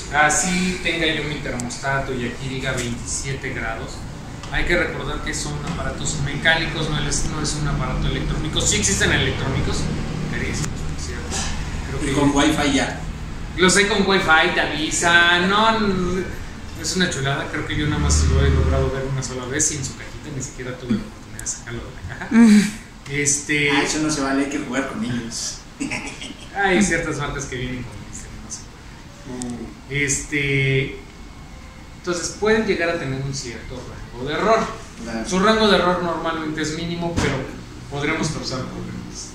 así tenga yo mi termostato y aquí diga 27 grados, hay que recordar que son aparatos mecánicos, no es un aparato electrónico. Sí existen electrónicos, carísimos, por cierto. Y con Wi-Fi ya. Los hay con Wi-Fi, te avisa. No, es una chulada. Creo que yo nada más lo he logrado ver una sola vez y en su cajita ni siquiera tuve la oportunidad de sacarlo de la caja. Eso no se vale, hay que jugar con ellos. Hay ciertas marcas que vienen con entonces pueden llegar a tener un cierto rango de error. Claro. Su rango de error normalmente es mínimo, pero podremos causar problemas.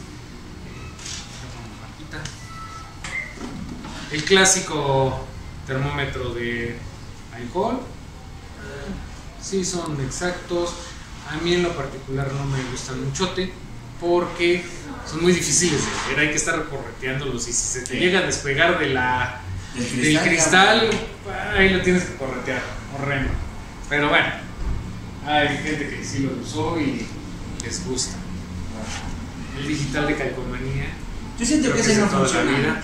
El clásico termómetro de alcohol, sí son exactos. A mí en lo particular no me gustan muchote porque son muy difíciles de ver, hay que estar correteándolos y si se te llega a despegar del cristal, ahí lo tienes que corretear, horrendo. Pero bueno, hay gente que sí lo usó y les gusta. El digital de calcomanía, yo siento que ese no funciona.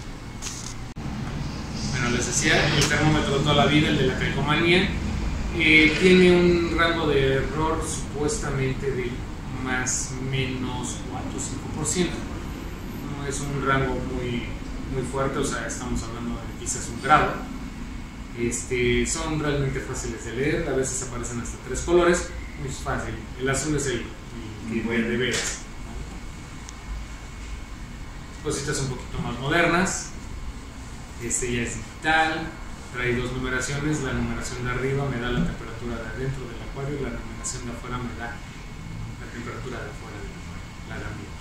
Bueno, les decía, el termómetro toda la vida, el de la calcomanía, tiene un rango de error supuestamente de más o menos 4 o 5%. No es un rango muy fuerte, o sea, estamos hablando de quizás un grado. Son realmente fáciles de leer, a veces aparecen hasta 3 colores, muy fácil. El azul es el que voy de veras. Cositas un poquito más modernas. Este ya es digital, trae 2 numeraciones. La numeración de arriba me da la temperatura de adentro del acuario y la numeración de afuera me da la temperatura de afuera del acuario, la de ambiente.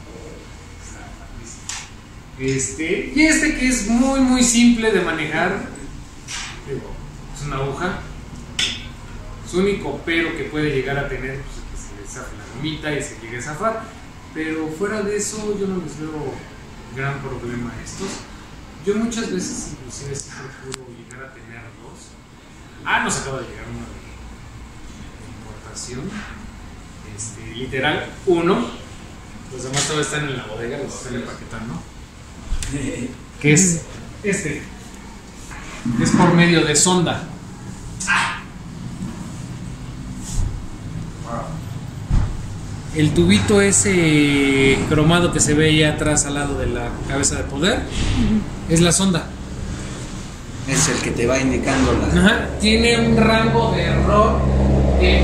Y que es muy simple de manejar, es una aguja. Su único pero que puede llegar a tener pues, es que se le zafe la gomita y se llegue a zafar, pero fuera de eso yo no les veo gran problema a estos. Yo muchas veces inclusive sí procuro llegar a tener 2. Nos acaba de llegar uno de importación, literal 1. Los demás todavía están en la bodega, los están empaquetando. Que es es por medio de sonda. El tubito ese cromado que se ve ahí atrás al lado de la cabeza de poder es la sonda. Es el que te va indicando la... Tiene un rango de error de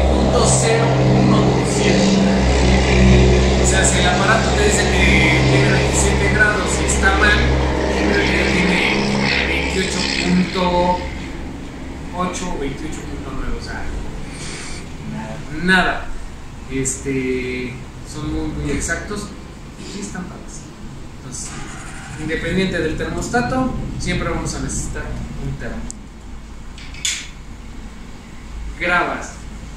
0.01%. O sea, si el aparato te dice que tiene 27 grados y está mal, en realidad tiene 28.8 o 28.9, o sea, nada. Son muy exactos y están padres. Entonces, independiente del termostato, siempre vamos a necesitar un termo. Gravas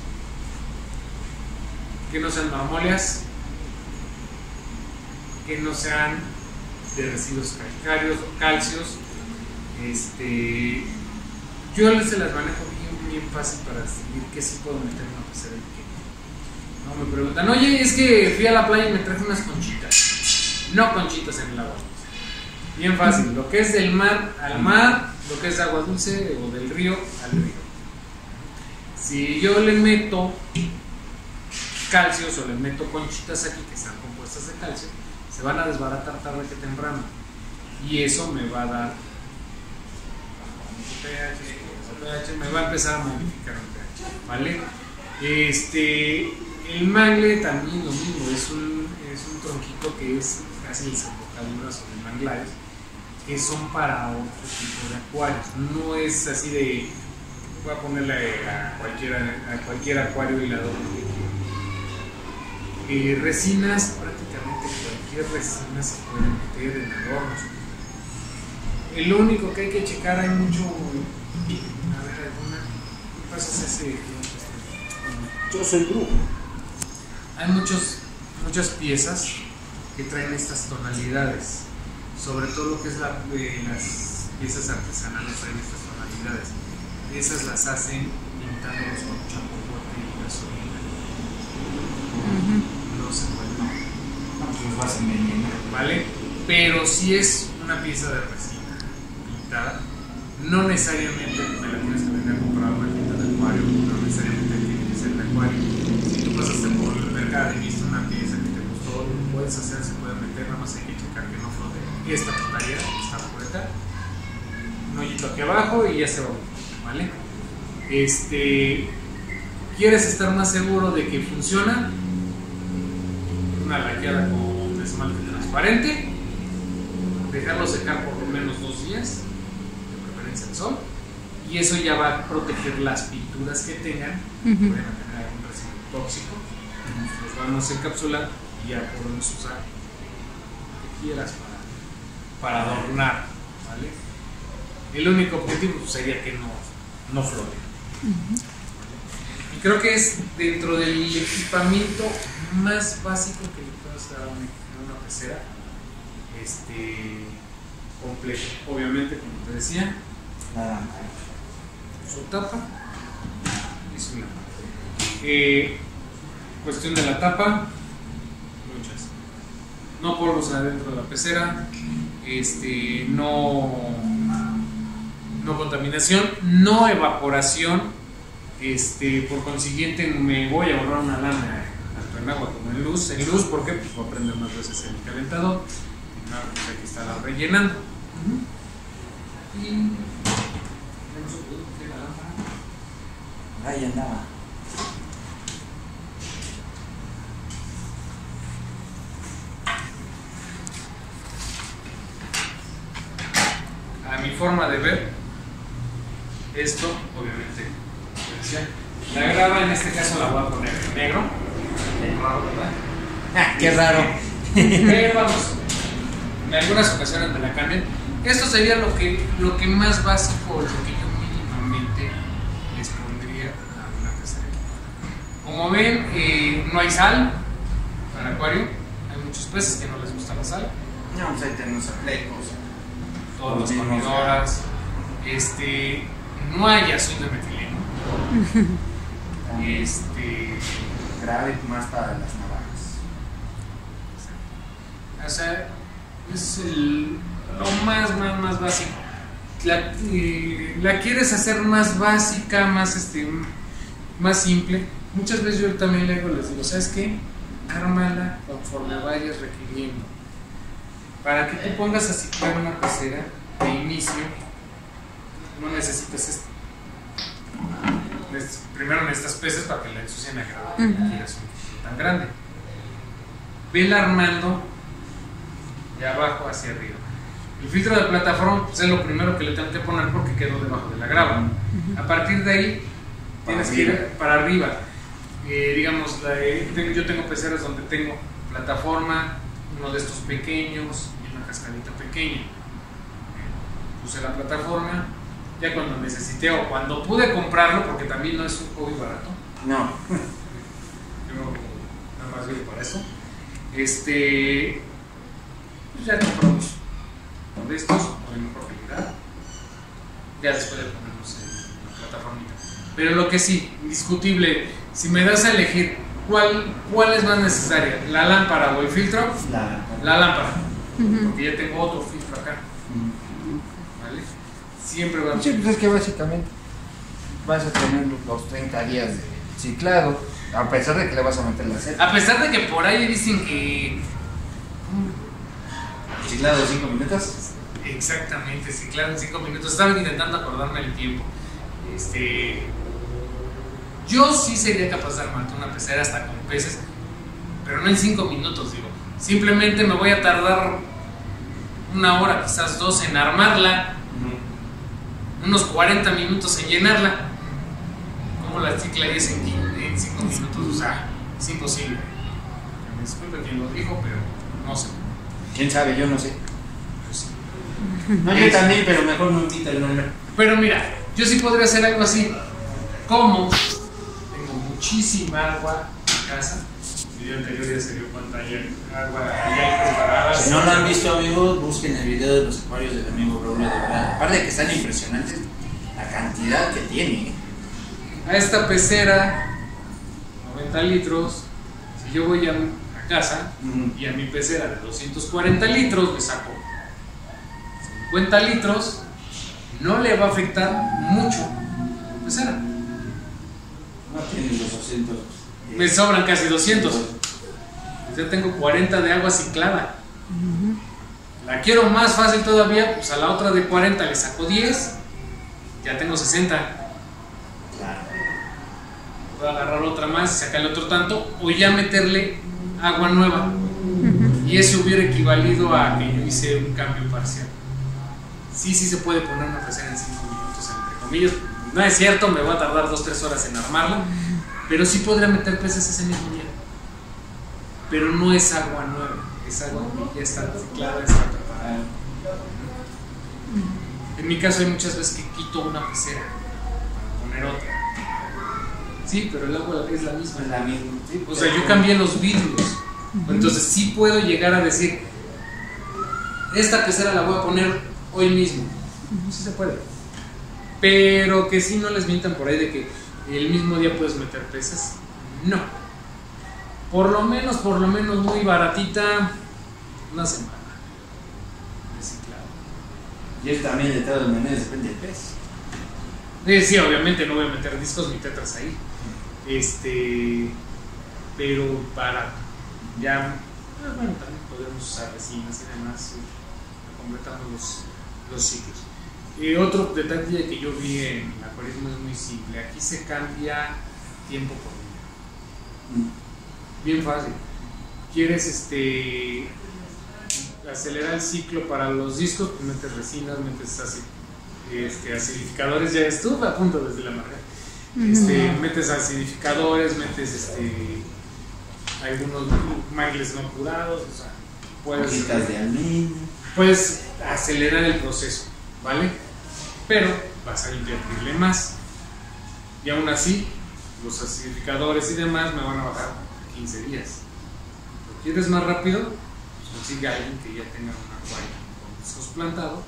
que no sean marmóleas, que no sean de residuos calcáreos o calcios. Yo se las manejo bien fácil para distinguir qué sí puedo meter en una pecera y qué no. Me preguntan, oye, es que fui a la playa y me traje unas conchitas. No conchitas en el agua. Bien fácil, lo que es del mar al mar, lo que es de agua dulce o del río al río. Si yo le meto calcios o le meto conchitas aquí que están compuestas de calcio, se van a desbaratar tarde que temprano. Y eso me va a dar pH, me va a empezar a modificar el pH, ¿vale? El mangle también lo mismo, es un tronquito que es casi desembocaduras o de manglares que son para otro tipo de acuarios. No es así de voy a ponerle a cualquier acuario y la doble. Resinas, prácticamente cualquier resina se puede meter en adornos. Lo único que hay que checar, hay mucho. A ver, alguna. ¿Qué pasa ese? Yo soy brujo. Hay muchas piezas que traen estas tonalidades. Sobre todo lo que es las piezas artesanales traen estas tonalidades. Esas las hacen pintándolos con chapopote y gasolina. No se puede. Los vas a envenenar. ¿Vale? Pero si es una pieza de resina pintada, no necesariamente me la tienes que venir a comprar una tienda de acuario, no necesariamente tiene que ser de acuario. Si tú pasaste por el mercado y viste una pieza que te gustó, lo puedes hacer, se puede meter, nada más hay que checar que no flote. Y esta pantalla está por acá, un hoyito aquí abajo y ya se va, ¿vale? ¿Quieres estar más seguro de que funciona? Una laqueada con esmalte transparente, dejarlo secar por lo menos 2 días, de preferencia al sol, y eso ya va a proteger las pinturas que tengan, que pueden tener algún residuo tóxico, los vamos a encapsular y ya podemos usar lo que quieras para adornar, ¿vale? El único objetivo sería que no flote. Y creo que es dentro del equipamiento más básico que le puedes dar a una pecera, completo. Obviamente, como te decía, su tapa y su lámpara. Cuestión de la tapa, muchas. No polvos adentro de la pecera, no contaminación, no evaporación. Por consiguiente me voy a ahorrar una lana tanto en agua como en luz. En luz, ¿por qué? Pues voy a prender más veces el calentador. Pues aquí está la rellenando. Y tenemos un producto de la lámpara. Ahí andaba. A mi forma de ver, esto, obviamente, la grava en este caso la voy a poner en negro. Raro, ¿verdad? Qué raro. Pero vamos, en algunas ocasiones me la cambian. Esto sería lo que más básico, lo que yo mínimamente les pondría a una pecera. Como ven, no hay sal para acuario. Hay muchos peces que no les gusta la sal. No, pues ahí tenemos flecos. Todas las comidoras. No hay ácido de metileno. Grave más para las navajas. O sea, es lo más básico. La quieres hacer más básica, más simple. Muchas veces yo también les digo, ¿sabes qué? Ármala conforme vayas requiriendo. Para que tú pongas a ciclar una pecera de inicio, no necesitas esto. Primero necesitas peces para que la ensucien a grado que quieras un filtro tan grande. Vela armando de abajo hacia arriba. El filtro de plataforma pues es lo primero que le tengo que poner porque quedó debajo de la grava. A partir de ahí tienes que ir para arriba. Digamos, yo tengo peceras donde tengo plataforma, uno de estos pequeños y una cascadita pequeña. Puse la plataforma. Ya cuando necesité o cuando pude comprarlo, porque también no es un hobby barato. No. Yo nada más vivo para eso. Pues ya compramos de estos de mejor calidad. Ya después le ponemos la plataformita. Pero lo que sí, indiscutible, si me das a elegir cuál es más necesaria, la lámpara o el filtro, la lámpara. Porque ya tengo otro filtro acá. ¿Vale? Siempre va a Sí, pues es que básicamente vas a tener los 30 días de ciclado, a pesar de que le vas a meter la seta. A pesar de que por ahí dicen que ¿Ciclado de 5 minutos? exactamente, ciclado en 5 minutos. Estaba intentando acordarme el tiempo. Yo sí sería capaz de armar una pecera hasta con peces, pero no en 5 minutos, digo. Simplemente me voy a tardar 1 hora, quizás 2 en armarla, unos 40 minutos en llenarla. ¿Cómo la ciclarías en 5 minutos? O sea, es imposible. Me disculpe quien lo dijo, pero no sé. ¿Quién sabe? Yo no sé. Pues, No, yo también, pero mejor no invita el nombre. pero mira, yo sí podría hacer algo así. Como tengo muchísima agua en casa. El video anterior ya se dio cuenta, agua allá preparada. Si no lo han visto, amigos, busquen el video de los acuarios del amigo Braulio, de verdad. Aparte de que están impresionantes, la cantidad que tiene. A esta pecera, 90 litros, si yo voy a casa y a mi pecera de 240 litros le saco 50 litros, no le va a afectar mucho la pecera. No tienes los 200. Me sobran casi 200. Ya tengo 40 de agua ciclada. La quiero más fácil todavía, pues a la otra de 40 le saco 10, ya tengo 60. Claro. Puedo agarrar otra más y sacarle otro tanto, o ya meterle agua nueva. Y eso hubiera equivalido a que yo hice un cambio parcial. Sí se puede poner una pecera en 5 minutos, entre comillas. No es cierto, me va a tardar 2-3 horas en armarla, pero sí podría meter peces ese mismo día. Pero no es agua nueva, es agua que ya está reciclada, está preparada. En mi caso hay muchas veces que quito una pecera para poner otra. Sí, pero el agua es la misma. Es la misma. Sí, o sea, yo cambié los vidrios. Entonces sí puedo llegar a decir, esta pecera la voy a poner hoy mismo. Sí se puede. Pero que sí no les mientan por ahí de que el mismo día puedes meter peces. No. Por lo menos muy baratita, una semana. Reciclado. Y eso también de todas maneras depende del pez. Sí, obviamente no voy a meter discos ni tetras ahí. Pero barato. Ya, bueno, también podemos usar resinas y demás. Completamos los ciclos. Otro detalle que yo vi en el acuarismo es muy simple. Aquí se cambia tiempo por día. Bien fácil. ¿Quieres acelerar el ciclo para los discos? Pues metes resinas, metes acidificadores. Ya estuve a punto desde la marca. Metes acidificadores, metes algunos mangles no curados. O sea, puedes acelerar el proceso, ¿vale? Pero vas a invertirle más. Y aún así, los acidificadores y demás me van a bajar 15 días. ¿Lo quieres más rápido? Pues consigue a alguien que ya tenga un acuario con discos plantado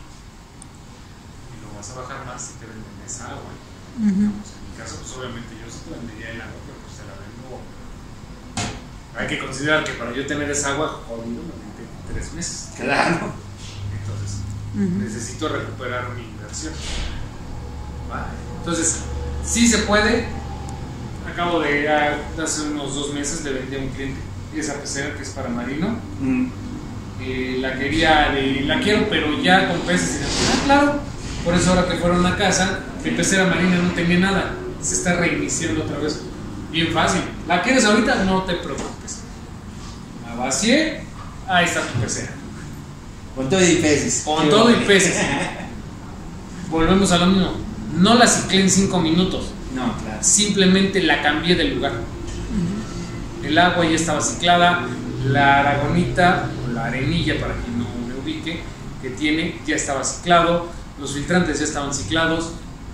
y lo vas a bajar más si te venden esa agua. Digamos, en mi caso, pues obviamente yo sí te vendería el agua, pero pues te la vendo. Hay que considerar que para yo tener esa agua, jodido, me metí 3 meses. Claro. Entonces, necesito recuperar mi inversión. ¿Va? Entonces, sí se puede. Acabo de, hace unos 2 meses, le vendí a un cliente esa pecera que es para marino. La quiero, pero ya con peces. Y demás. Claro. Por eso ahora que fueron a casa, mi pecera marina no tenía nada. Se está reiniciando otra vez. Bien fácil. ¿La quieres ahorita? No te preocupes. La vacié. Ahí está tu pecera. Con todo y peces. Con todo y peces. Volvemos a lo mismo. No la ciclé en 5 minutos. No, claro. Simplemente la cambié de lugar. El agua ya estaba ciclada. La aragonita, o la arenilla para quien no me ubique, que tiene, ya estaba ciclado. Los filtrantes ya estaban ciclados.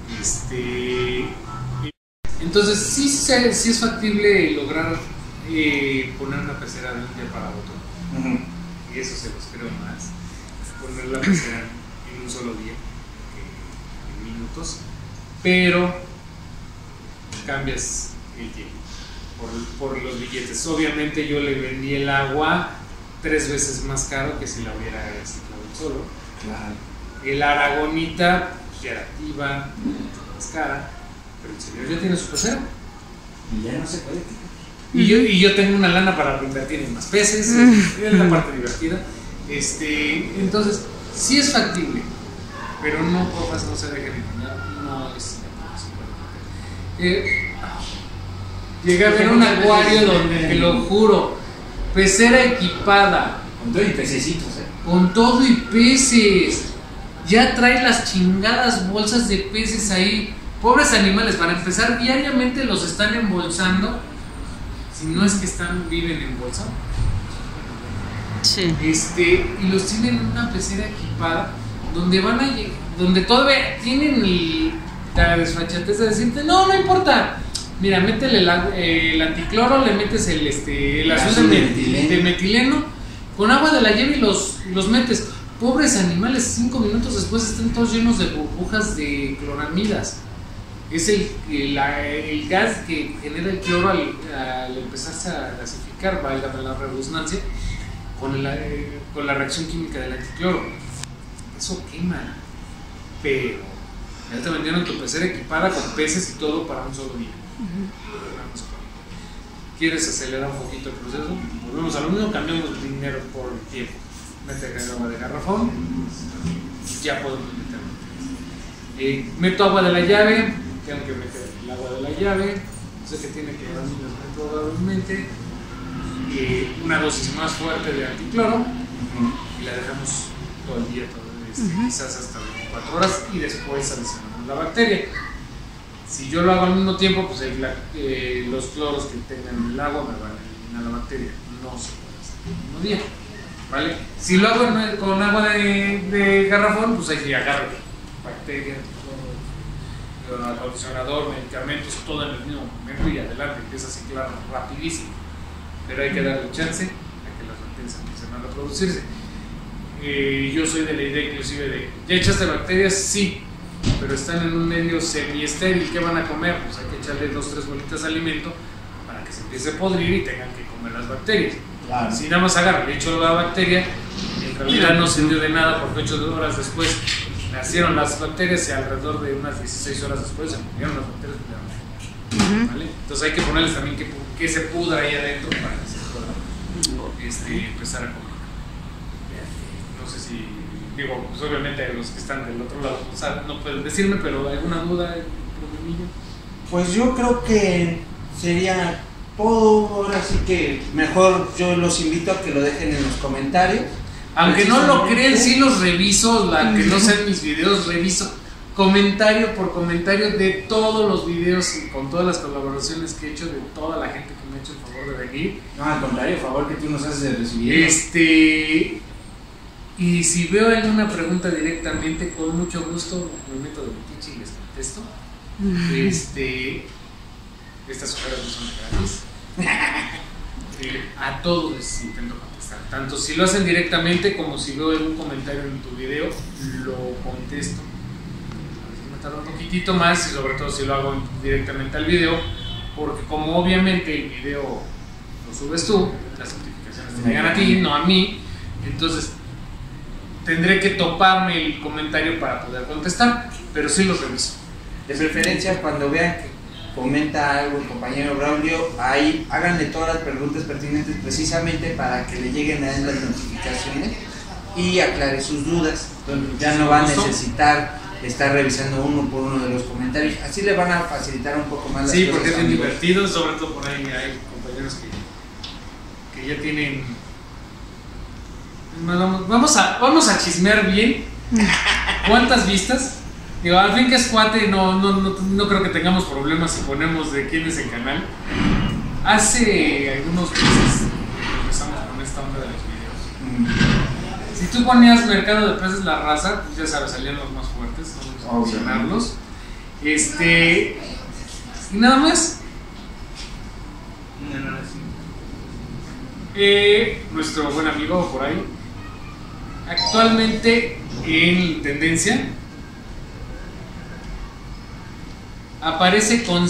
Entonces sí es factible lograr poner una pecera de un día para otro. Y eso se los creo más. Poner la pecera en un solo día, en minutos. Pero cambias el tiempo por los billetes. Obviamente yo le vendí el agua 3 veces más caro que si la hubiera ciclado solo. Claro. El aragonita pues, ya era activa, más cara, pero el señor ya tiene su pecera. Y ya no se puede. Y yo tengo una lana para invertir en más peces, es la parte divertida. Entonces, sí es factible, pero no, porfas, no se dejen engañar, no es llegué a ver un acuario donde, te lo juro, pecera equipada. Con todo y pececitos, Con todo y peces. Ya trae las chingadas bolsas de peces ahí. Pobres animales, para empezar, diariamente los están embolsando. Si no es que viven en bolsa. Sí. Y los tienen en una pecera equipada donde todavía tienen la desfachatez de decirte, no importa. Mira, métele el anticloro, le metes el azul de metileno, con agua de la llave y los metes. Pobres animales, 5 minutos después están todos llenos de burbujas de cloramidas. Es el gas que genera el cloro al empezarse a gasificar, valga la redundancia, con la reacción química del anticloro. Eso quema. pero ya te vendieron tu pecera equipada con peces y todo para un solo día. ¿Quieres acelerar un poquito el proceso? Volvemos a lo mismo, cambiamos el dinero por el tiempo. Meter el agua de garrafón, ya podemos meterlo. Meto agua de la llave, tengo que meter el agua de la llave, sé que tiene que dar probablemente una dosis más fuerte de anticloro y la dejamos todo el día, quizás hasta 24 horas y después adicionamos la bacteria. Si yo lo hago al mismo tiempo, pues los cloros que tengan en el agua me van a eliminar la bacteria, no se puede hacer el mismo día. ¿Vale? Si lo hago con agua de garrafón, pues ahí agarro bacterias, acondicionador, medicamentos, todo en el mismo momento y adelante, empieza a ciclar rapidísimo. Pero hay que darle chance a que las bacterias empiecen a reproducirse. Yo soy de la idea inclusive de, ¿ya echaste bacterias? Sí, pero están en un medio semiestéril. ¿Qué van a comer? Pues hay que echarle 2-3 bolitas de alimento para que se empiece a podrir y tengan que comer las bacterias. Claro. Si nada más agarro, le echo la bacteria, en realidad no sirvió de nada porque 8 horas después nacieron las bacterias y alrededor de unas 16 horas después se murieron las bacterias. ¿Vale? Entonces hay que ponerles también que se pudra ahí adentro para que se pueda empezar a comer. No sé si, digo, pues obviamente los que están del otro lado no pueden decirme, pero ¿alguna duda? Pues yo creo que sería todo. Ahora sí que mejor yo los invito a que lo dejen en los comentarios. Aunque no lo crean, sí los reviso, que no sean mis videos, reviso comentario por comentario de todos los videos y con todas las colaboraciones que he hecho de toda la gente que me ha hecho el favor de venir. No, al contrario, favor que tú nos haces de recibir. Y si veo alguna pregunta directamente, con mucho gusto me meto de metiche y les contesto. Estas ofertas no son gratis. A todos les intento contestar, tanto si lo hacen directamente como si veo algún comentario en tu video, lo contesto. A veces me tarda un poquitito más y sobre todo si lo hago directamente al video, porque como obviamente el video lo subes tú, las notificaciones te llegan a ti, no a mí, entonces tendré que toparme el comentario para poder contestar, pero sí los reviso. De preferencia, cuando vean que comenta algo el compañero Braulio, ahí háganle todas las preguntas pertinentes precisamente para que le lleguen a él las notificaciones y aclare sus dudas. Entonces ya no va a necesitar estar revisando uno por uno de los comentarios, así le van a facilitar un poco más las cosas. Sí, porque es bien divertido, sobre todo por ahí hay compañeros que ya tienen... Vamos a chismear bien. ¿Cuántas vistas? Digo, al fin que es cuate, no creo que tengamos problemas si ponemos de quién es el canal. Hace algunos meses empezamos con esta onda de los videos. Si tú ponías mercado de peces La Raza, pues ya sabes, salían los más fuertes, vamos a mencionarlos. Y nada más. Nuestro buen amigo por ahí, actualmente en tendencia, aparece con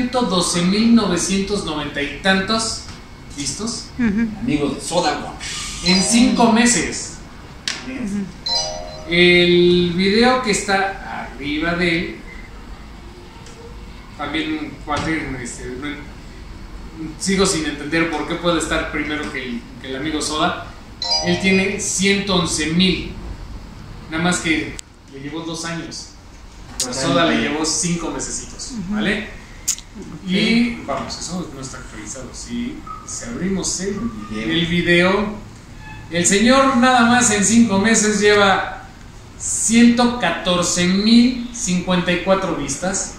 112.990 y tantos vistos. Amigo de Soda en 5 meses. El video que está arriba de él, también sigo sin entender por qué puede estar primero que el amigo Soda. Él tiene 111.000, nada más que le llevó 2 años. A Soda le llevó 5 mesecitos, ¿vale? Y vamos, eso no está actualizado. Si abrimos el video, el señor nada más en 5 meses lleva 114.054 vistas,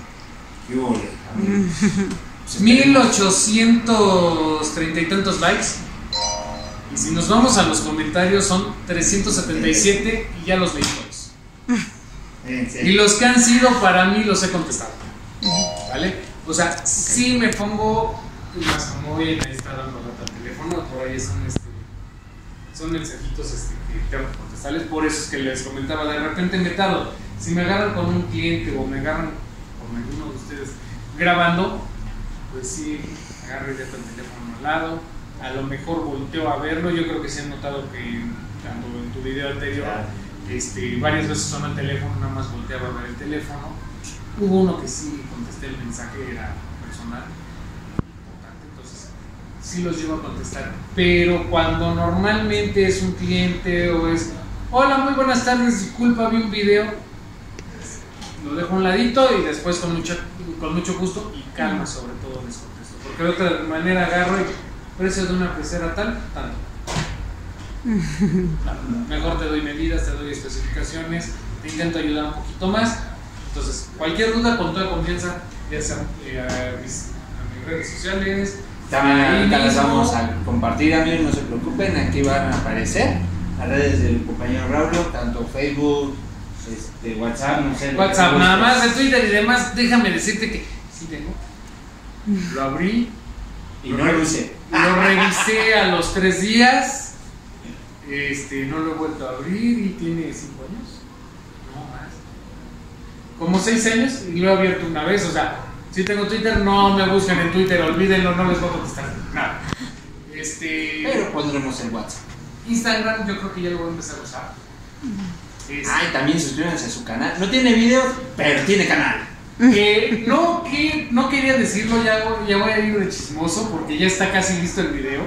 1.830 y tantos likes. Y si nos vamos a los comentarios son 377 y ya los leí todos. Y los que han sido para mí los he contestado, ¿vale? O sea, sí me pongo, más como hoy me está dando lata el teléfono, por ahí son mensajitos que tengo que contestarles. Por eso es que les comentaba, de repente me tardo. Si me agarran con un cliente o me agarran con alguno de ustedes grabando, pues sí, agarro y dejo el teléfono al lado. A lo mejor volteo a verlo. Yo creo que sí han notado que tanto en tu video anterior Varias veces sonó el teléfono, nada más volteaba a ver el teléfono. Hubo uno que sí contesté el mensaje, era personal, importante, entonces sí los llevo a contestar. Pero cuando normalmente es un cliente o es, hola, muy buenas tardes, disculpa, vi un video, lo dejo a un ladito y después con mucho gusto y calma sobre todo les contesto. Porque de otra manera agarro y precio de una pecera tal, tanto. Mejor te doy medidas, te doy especificaciones, te intento ayudar un poquito más. Entonces, cualquier duda, con toda confianza, ya sea a mis redes sociales. También ahorita las vamos a compartir, amigos, no se preocupen, aquí van a aparecer las redes del compañero Braulio, tanto Facebook, WhatsApp, no sé. WhatsApp, nada más, de Twitter y demás. Déjame decirte que sí tengo. Lo abrí y no lo usé. Lo revisé a los 3 días. No lo he vuelto a abrir y tiene 5 años. No más. Como 6 años y lo he abierto una vez. O sea, si tengo Twitter, no me busquen en Twitter, olvídenlo, no les voy a contestar nada. Pero pondremos el WhatsApp. Instagram, yo creo que ya lo voy a empezar a usar. Y también suscríbanse a su canal. No tiene videos, pero tiene canal. No quería decirlo, ya voy a ir de chismoso porque ya está casi listo el video.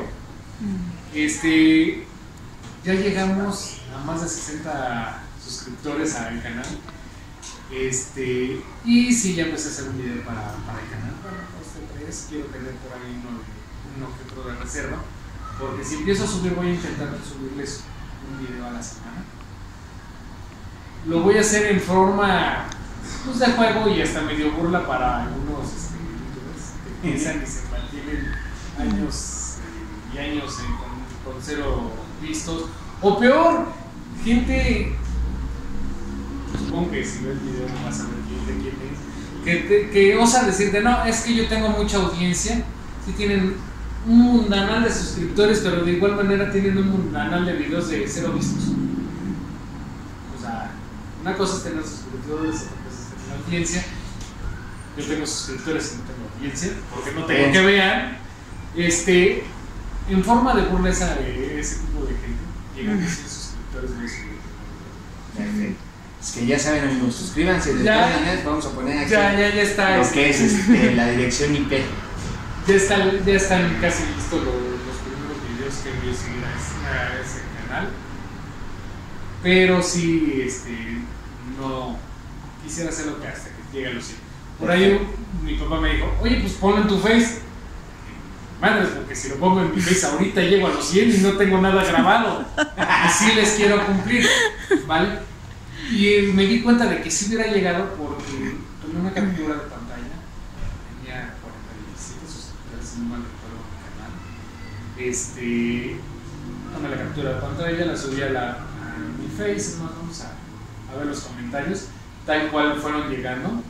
Ya llegamos a más de 60 suscriptores al canal. Y sí, ya empecé a hacer un video para el canal, para este 3. Quiero tener por ahí uno que otro de reserva. Porque si empiezo a subir, voy a intentar subirles un video a la semana. Lo voy a hacer en forma pues, de juego y hasta medio burla para algunos youtubers que piensan y se mantienen años y años con 0 vistos. O peor, gente, supongo que si ves el video no vas a ver quién es, que osa decirte, no, es que yo tengo mucha audiencia, sí tienen un mundanal de suscriptores, pero de igual manera tienen un mundanal de videos de 0 vistos. O sea, una cosa es tener suscriptores, otra cosa es tener audiencia. Yo tengo suscriptores y no tengo audiencia, porque no tengo que vean. En forma de burla ese tipo de gente, llegan a 100 suscriptores de eso. Es que ya saben, amigos, suscríbanse. De Ya. todas maneras, vamos a poner aquí Ya está. lo que es la dirección IP. Ya están casi listos los primeros videos que voy a seguir a ese canal. Pero sí, no quisiera hacerlo que hasta que llegue a los 100. Por ahí mi papá me dijo, oye, pues ponlo en tu Face. Madres, porque si lo pongo en mi Face ahorita llego a los 100 y no tengo nada grabado. Y sí les quiero cumplir, ¿vale? Y me di cuenta de que sí hubiera llegado porque tomé una captura de pantalla. Tenía 47 suscriptores, si no mal recuerdo mi canal. Tomé la captura de pantalla, la subí a mi Face, vamos a ver los comentarios, tal cual fueron llegando.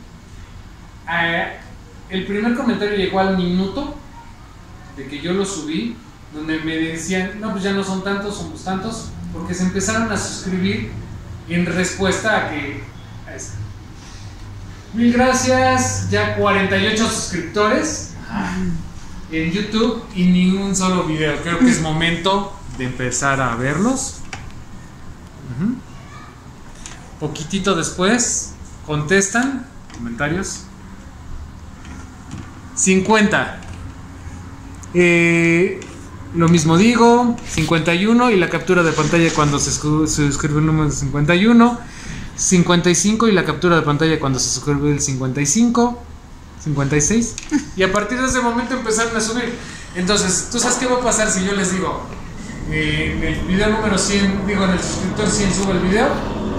El primer comentario llegó al minuto de que yo lo subí, donde me decían, no, pues ya no son tantos, somos tantos, porque se empezaron a suscribir en respuesta a que... Mil gracias, ya 48 suscriptores en YouTube y ni un solo video. Creo que es momento de empezar a verlos. Poquitito después contestan comentarios 50. Lo mismo digo, 51 y la captura de pantalla cuando se suscribe el número de 51, 55 y la captura de pantalla cuando se suscribe el 55, 56 y a partir de ese momento empezaron a subir. Entonces, ¿tú sabes qué va a pasar si yo les digo en el video número 100, digo en el suscriptor 100 subo el video?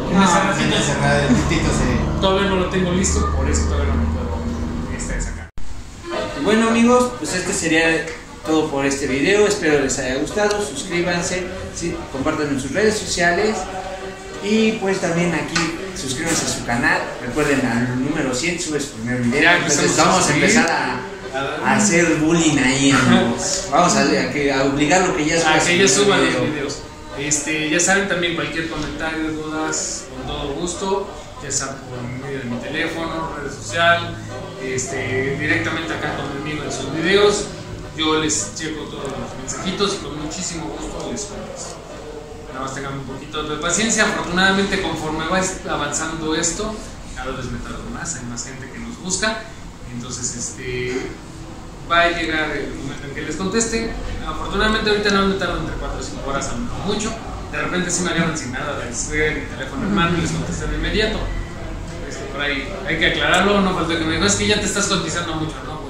Todavía no lo tengo listo, por eso todavía no me puedo sacar. Bueno, amigos, pues este sería todo por este video. Espero les haya gustado. Suscríbanse, sí, compartan en sus redes sociales y pues también aquí suscríbanse a su canal. Recuerden, al número 100 sube su primer video. Ya entonces vamos a empezar a hacer bullying ahí, amigos. Vamos a obligarlo que ya suba los videos. Ya saben, también cualquier comentario, dudas, con todo gusto, ya sea por medio de mi teléfono, redes sociales, directamente acá conmigo en sus videos. Yo les checo todos los mensajitos y con muchísimo gusto les contesto. nada más tengan un poquito de paciencia. Afortunadamente, conforme va avanzando esto, cada vez me tardo más, hay más gente que nos busca. Entonces, va a llegar el momento en que les conteste. Afortunadamente, ahorita no me tardo entre 4 o 5 horas, a lo mucho. De repente, sí me agarran sin nada, les doy mi teléfono en mano y les contesto de inmediato. Por ahí hay que aclararlo, no falta que me diga, es que ya te estás cotizando mucho, ¿no?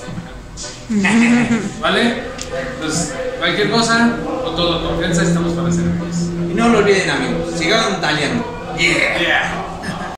¿Vale? Pues cualquier cosa, con toda confianza, estamos para servirles. Y no lo olviden, amigos, sigan tallando. Yeah.